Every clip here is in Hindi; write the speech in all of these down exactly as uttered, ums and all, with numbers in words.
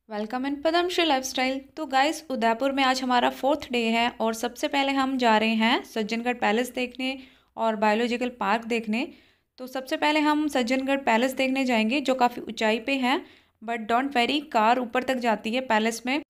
Welcome in Padamshri lifestyle. तो गाइस, उदयपुर में आज हमारा फोर्थ डे है और सबसे पहले हम जा रहे हैं सज्जनगढ़ पैलेस देखने और बायोलॉजिकल पार्क देखने। तो सबसे पहले हम सज्जनगढ़ पैलेस देखने जाएंगे जो काफ़ी ऊंचाई पे है, बट डोंट वेरी, कार ऊपर तक जाती है पैलेस में।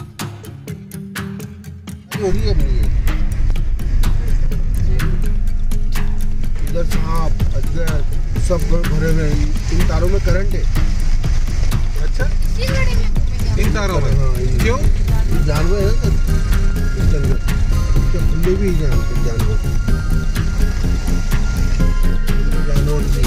इधर सांप सब भरे हुए हैं, इन तारों में करंट है। अच्छा, इन तारों में? हाँ, क्यों? जानवर है जंगल, तो खुले भी जानते जानवर जानवर भी।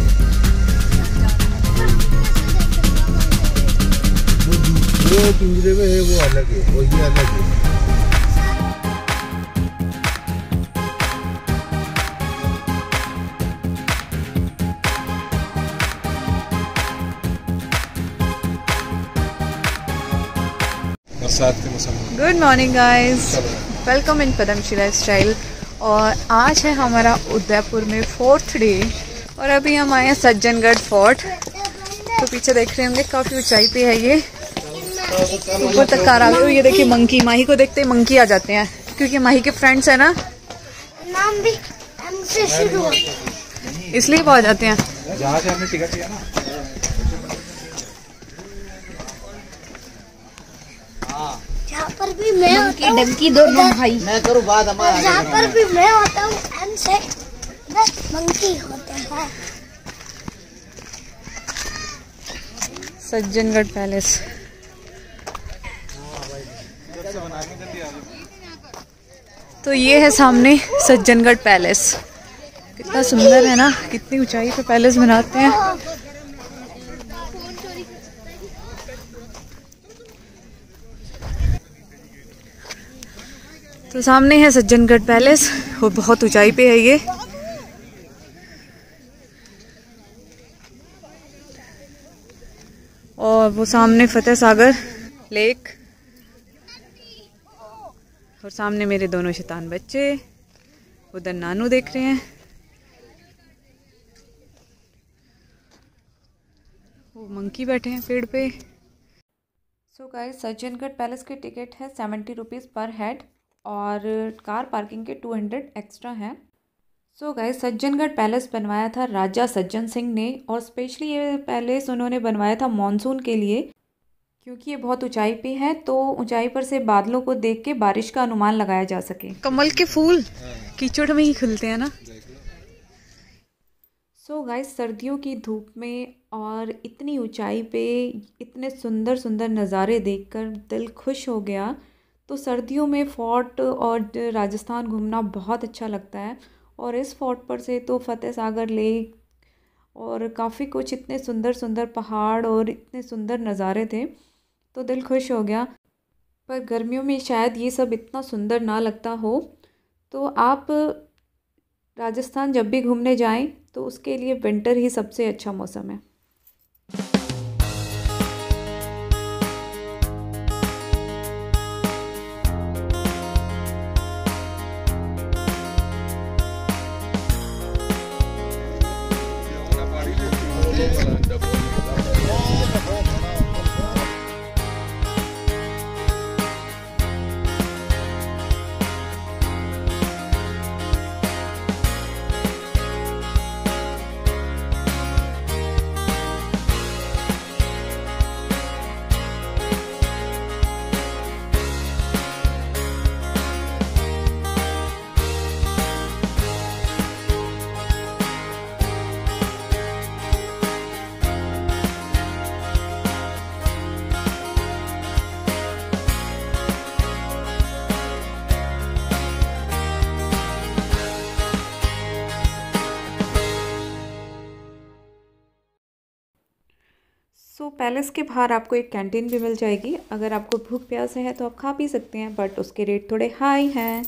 वो वो पिंजरे में है वो अलग है, वो ये अलग है। Good morning guys, welcome in Padamshri lifestyle. और आज है हमारा उदयपुर में फोर्थ डे और अभी हम आए हैं सज्जनगढ़ फोर्ट। तो पीछे देख रहे होंगे काफ़ी ऊंचाई पे है ये, ऊपर तक कार आ गई। ये देखिए मंकी, माही को देखते ही मंकी आ जाते हैं क्योंकि माही के फ्रेंड्स है ना, नाम भी एम से शुरू होता है, इसलिए वो आ जाते हैं। जहाँ से हमने टिकट लिया ना, जहाँ पर भी मैं होता हूँ डंकी दोनों भाई, मैं करूँ बात हमारा, जहाँ पर भी मैं होता हूँ एम से मंकी होते हैं। सज्जनगढ़ पैलेस। तो ये है सामने सज्जनगढ़ पैलेस। कितना सुंदर है ना, कितनी ऊंचाई पे पैलेस बनाते हैं। तो सामने है सज्जनगढ़ पैलेस, वो बहुत ऊंचाई पे है ये। और वो सामने फतेह सागर लेक, और सामने मेरे दोनों शैतान बच्चे उधर नानू देख रहे हैं। वो मंकी बैठे हैं पेड़ पे। सो गाइस, सज्जनगढ़ पैलेस की टिकट है सेवेंटी रुपीज़ पर हेड और कार पार्किंग के टू हंड्रेड एक्स्ट्रा हैं। सो गाइस, सज्जनगढ़ पैलेस बनवाया था राजा सज्जन सिंह ने, और स्पेशली ये पैलेस उन्होंने बनवाया था मानसून के लिए, क्योंकि ये बहुत ऊंचाई पे है तो ऊंचाई पर से बादलों को देख के बारिश का अनुमान लगाया जा सके। कमल के फूल कीचड़ में ही खिलते हैं ना। सो गाइस, सर्दियों की धूप में और इतनी ऊंचाई पे इतने सुंदर सुंदर नज़ारे देखकर दिल खुश हो गया। तो सर्दियों में फोर्ट और राजस्थान घूमना बहुत अच्छा लगता है। और इस फोर्ट पर से तो फतेह सागर लेक और काफ़ी कुछ, इतने सुंदर सुंदर पहाड़ और इतने सुंदर नज़ारे थे, तो दिल खुश हो गया। पर गर्मियों में शायद ये सब इतना सुंदर ना लगता हो। तो आप राजस्थान जब भी घूमने जाएं तो उसके लिए विंटर ही सबसे अच्छा मौसम है। सो so, पैलेस के बाहर आपको एक कैंटीन भी मिल जाएगी। अगर आपको भूख प्यास है तो आप खा पी सकते हैं, बट उसके रेट थोड़े हाई हैं।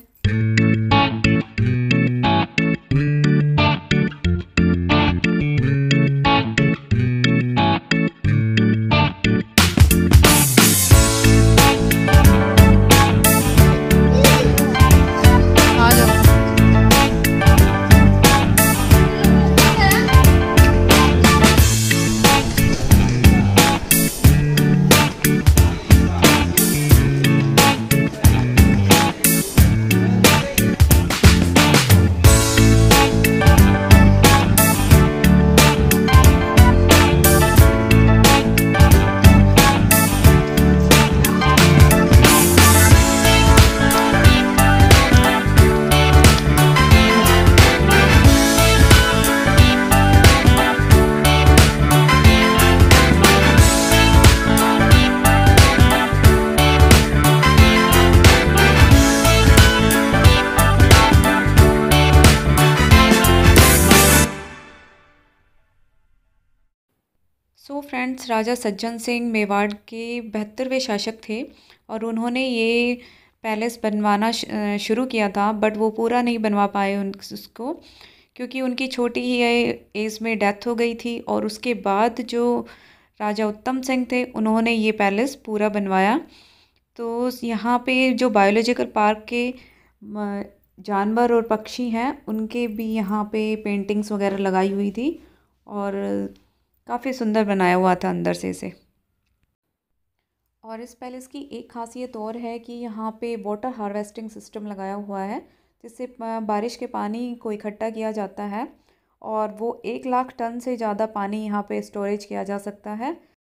फ्रेंड्स, राजा सज्जन सिंह मेवाड़ के बहत्तरवें शासक थे और उन्होंने ये पैलेस बनवाना शुरू किया था, बट वो पूरा नहीं बनवा पाए उन उसको, क्योंकि उनकी छोटी ही एज में डेथ हो गई थी। और उसके बाद जो राजा उत्तम सिंह थे उन्होंने ये पैलेस पूरा बनवाया। तो यहाँ पे जो बायोलॉजिकल पार्क के जानवर और पक्षी हैं उनके भी यहाँ पे पेंटिंग्स वगैरह लगाई हुई थी और काफ़ी सुंदर बनाया हुआ था अंदर से इसे। और इस पैलेस की एक खासियत और है कि यहाँ पे वाटर हार्वेस्टिंग सिस्टम लगाया हुआ है, जिससे बारिश के पानी को इकट्ठा किया जाता है और वो एक लाख टन से ज़्यादा पानी यहाँ पे स्टोरेज किया जा सकता है।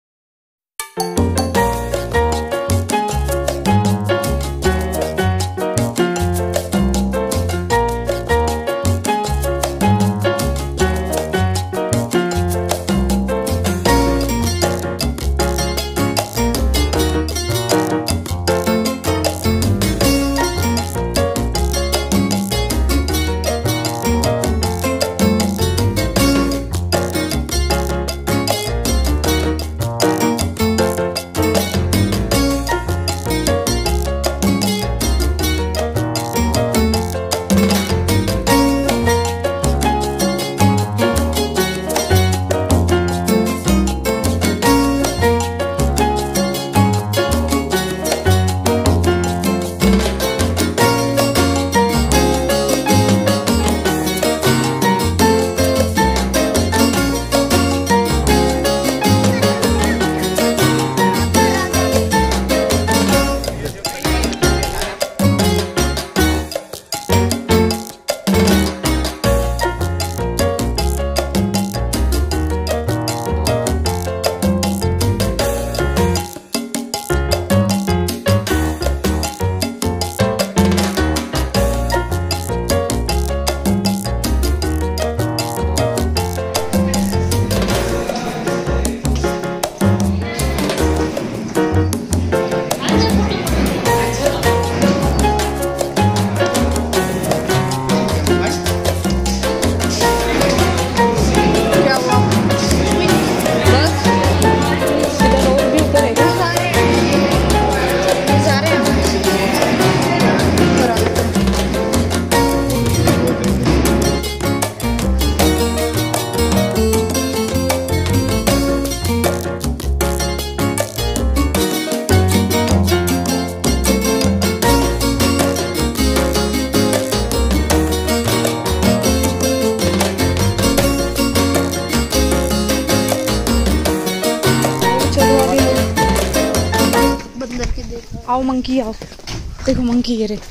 आओ मंकी, आओ देखो मंकी ये रे।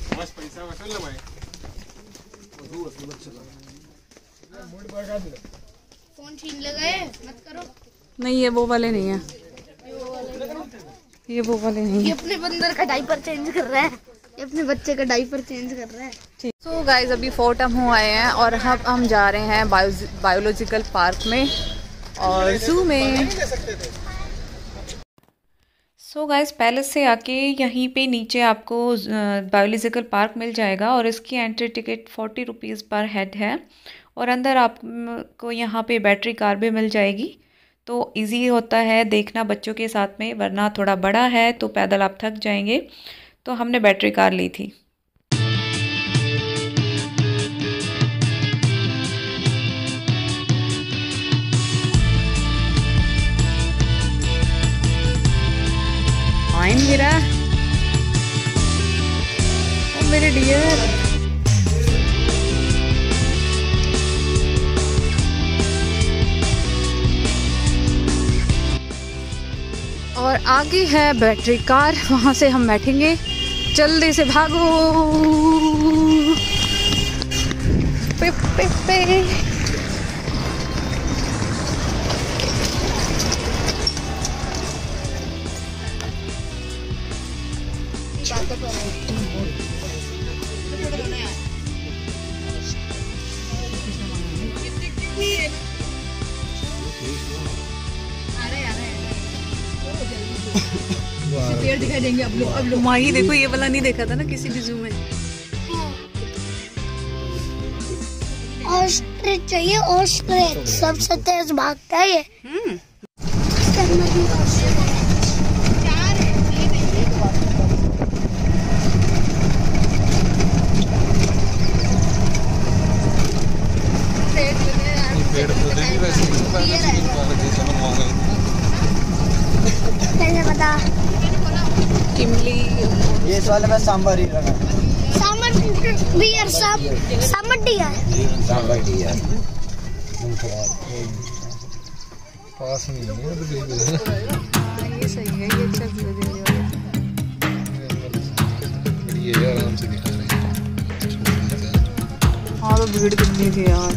फोन छीन ले गए, मत करो। नहीं ये वो वाले नहीं है, ये वो वाले नहीं है। ये अपने बंदर का डायपर चेंज कर रहा है, ये अपने बच्चे का डायपर चेंज कर रहा है। सो गाइज अभी फोर्ट हम हो आए हैं और अब हम जा रहे हैं बायो बायोलॉजिकल पार्क में और जू में। सो so गाइस, पैलेस से आके यहीं पे नीचे आपको बायोलॉजिकल पार्क मिल जाएगा और इसकी entry ticket forty rupees per head है और अंदर आपको यहाँ पे बैटरी कार भी मिल जाएगी, तो इजी होता है देखना बच्चों के साथ में, वरना थोड़ा बड़ा है तो पैदल आप थक जाएंगे, तो हमने बैटरी कार ली थी। फाइन गिरा ओ मेरे डियर। और आगे है बैटरी कार, वहां से हम बैठेंगे। जल्दी से भागो पे पे पे। पेड़ दिखाई देंगे अब लोग। अब लोग माही देखो, ये वाला नहीं देखा था ना किसी भी जू में। ऑस्ट्रिच चाहिए, ऑस्ट्रिच सबसे तेज भागता है ये। हम्म नदी पेड़ पौधे भी वैसे कैसे पता? इमली ये इस वाले में सांबर ही लगा। सामर डियर साम सामर डियर सांबर डियर पास में नहीं है तो बिल्कुल ये सही है, ये अच्छा व्यू दे रही है। ये आराम से दिखा रही है। हाँ तो भीड़ कितनी थी यार।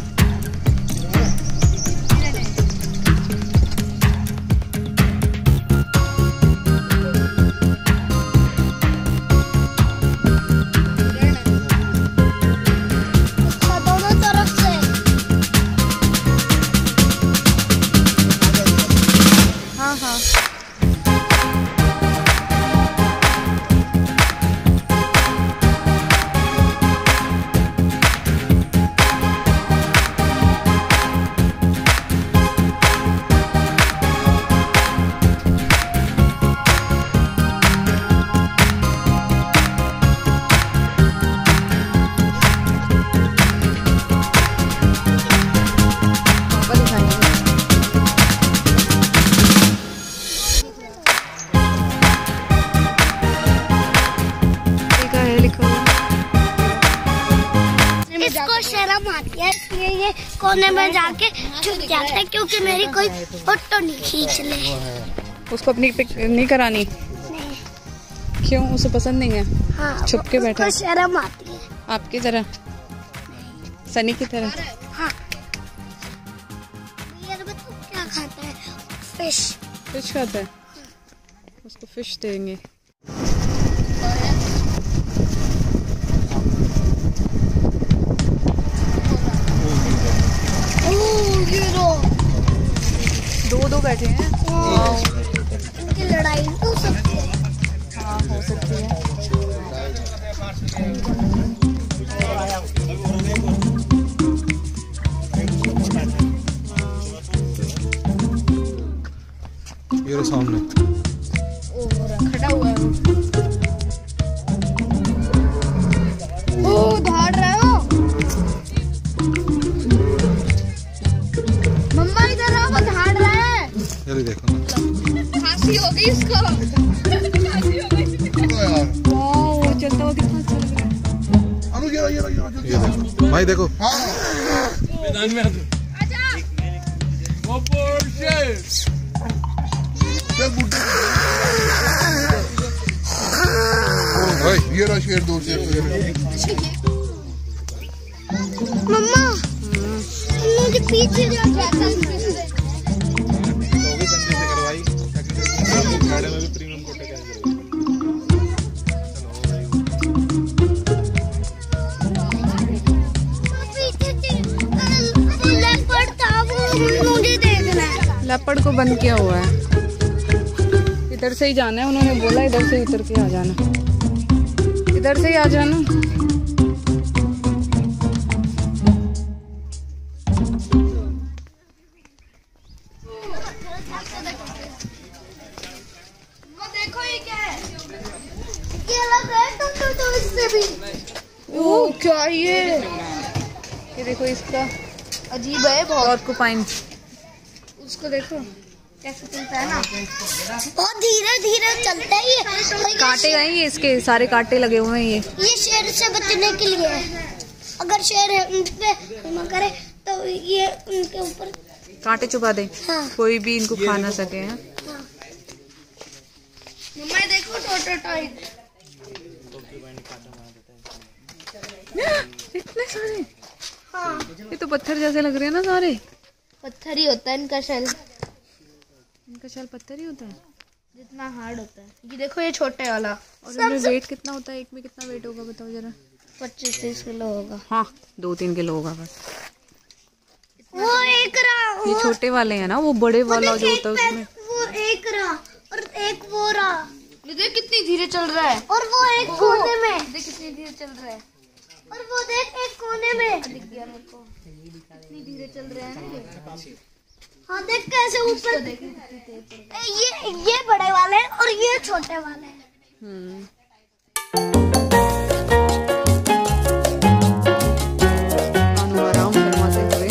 दोनों तरफ से। हाँ हाँ इसको शर्म आती है इसलिए ये कोने में जाके छुप जाता है क्योंकि मेरी कोई फोटो नहीं खींच ले। उसको अपनी पिक नहीं करानी? नहीं। क्यों, उसे पसंद नहीं है? हाँ, छुप के बैठा? उसको शर्म आती है। आपकी तरह, सनी की तरह? हाँ। ये तो क्या खाता है? फिश। फिश खाता है? उसको फिश देंगे। दो दो बैठे हैं। इनकी लड़ाई हो सकती है। हाँ हो सकती है। ये रहा सामने। खड़ा हुआ है वो। ओ दौड़ रहा है वो। मम्मा इधर आओ, वो दौड़ रहा है। ये देखो ना। फांसी हो गई इसको। फांसी हो गई। वाह चलता हुआ कितना अच्छा लग रहा है। अनु ये ये ये ये देखो भाई, देखो मैदान में आजा। वो पोर्शे चल बुड्ढे भाई, ये रहा शेर। दो शेर मम्मा मुझे पीछे जाता है। लेपर्ड को बंद किया हुआ है। इधर से ही जाना है, उन्होंने बोला इधर से उतर के आ जाना, इधर से ही आ जाना। देखो ये क्या है? ये अलग है तो तो, तो इससे भी। ओ क्या ये ये देखो, इसका अजीब है बहुत। पॉर्कुपाइन, उसको देखो कैसे चलता है ना, बहुत धीरे धीरे चलता है ये। कांटे गए ये, इसके सारे कांटे लगे हुए हैं। ये ये शेर से बचने के लिए है। अगर शेर है उन पे हमला करे तो ये उनके ऊपर कांटे चुभा दे। हाँ। कोई भी इनको खा ना सके। हैं हाँ। मम्मा देखो छोटा टाइट। इतने सारे। हाँ ये तो पत्थर जैसे लग रहे हैं ना सारे। पत्थर ही होता है इनका शेल। इनका शेल पत्थर ही होता है, जितना हार्ड होता है। ये देखो ये छोटे वाला। और इनमें वेट कितना होता है? एक में कितना वेट होगा बताओ जरा। पच्चीस तीस किलो होगा। हाँ दो तीन किलो होगा बस। वो एक रहा। ये छोटे वाले हैं ना, वो बड़े वाला जो होता है उसमें। वो एक रहा और एक वो रहा। देख कितनी धीरे चल रहा है। और वो एक कोने में देख कितनी धीरे चल रहा है। और वो देख एक कोने में दिख गया मेरे को, कितनी धीरे चल रहा है ना ये। हाँ देख कैसे ऊपर ये ये बड़े वाले हैं और ये छोटे वाले हैं। हम्म आराम फरमाते हुए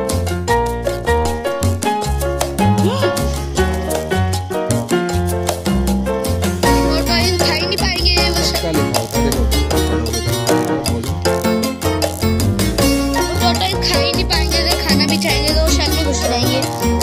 और भाई खा ही नहीं पाएंगे बस। खा ही नहीं पाएंगे, अगर खाना भी चाहेंगे तो शायद में घुस जाएंगे।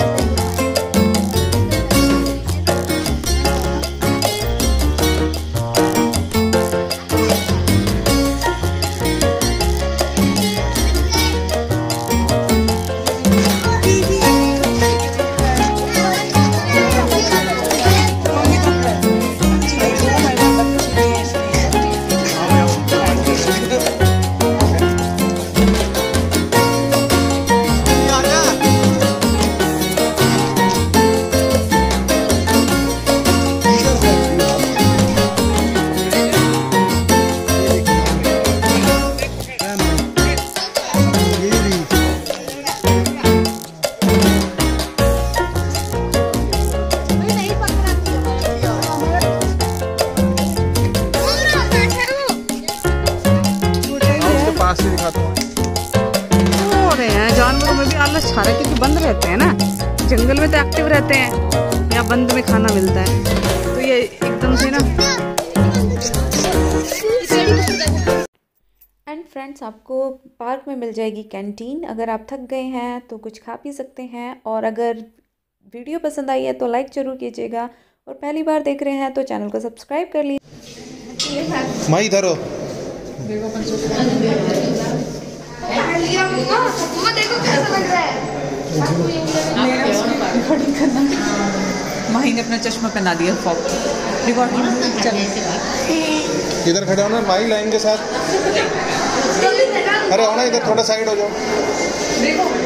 जानवरों में भी आलस छा रहा है क्योंकि बंद रहते हैं ना, जंगल में तो एक्टिव रहते हैं, यहाँ बंद में खाना मिलता है तो ये एकदम से ना। एंड फ्रेंड्स, आपको पार्क में मिल जाएगी कैंटीन। अगर आप थक गए हैं तो कुछ खा पी सकते हैं, और अगर वीडियो पसंद आई है तो लाइक ज़रूर कीजिएगा, और पहली बार देख रहे हैं तो चैनल को सब्सक्राइब कर लीजिए। माई धरो देखो कैसा लग रहा है। माही ने अपना चश्मा पहना दिया, फॉग रिकॉर्डिंग चल। इधर खड़े हो ना माई लाइन के साथ। अरे हो ना इधर थोड़ा साइड हो जाओ। देखो